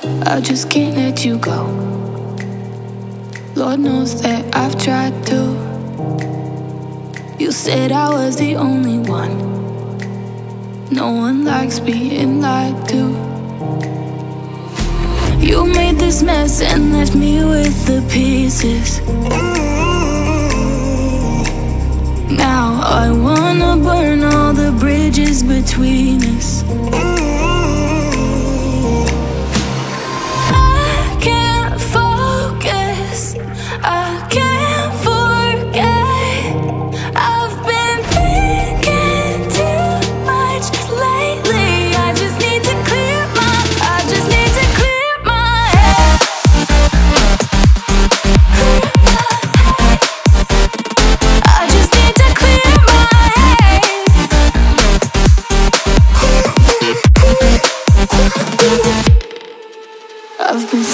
I just can't let you go. Lord knows that I've tried to. You said I was the only one. No one likes being lied to. You made this mess and left me with the pieces. Now I wanna burn all the bridges between us. I can't focus, I can't forget. I've been thinking too much lately. I just need to clear my head. I just need to clear my head. I've been